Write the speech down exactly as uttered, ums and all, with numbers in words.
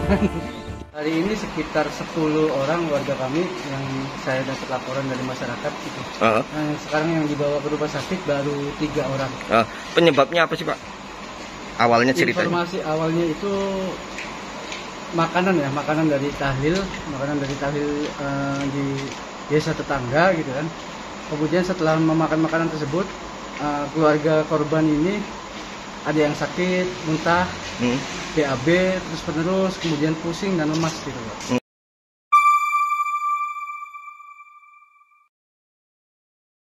Hari ini sekitar sepuluh orang warga kami yang saya dapat laporan dari masyarakat itu. Uh -huh. Nah, sekarang yang dibawa ke rumah sakit baru tiga orang. Uh, penyebabnya apa sih Pak? Awalnya ceritanya? Informasi awalnya itu makanan ya, makanan dari tahlil, makanan dari tahlil uh, di desa tetangga gitu kan. Kemudian setelah memakan makanan tersebut, uh, keluarga korban ini ada yang sakit, muntah, hmm. B A B terus penerus, kemudian pusing dan lemas gitu Pak. Hmm.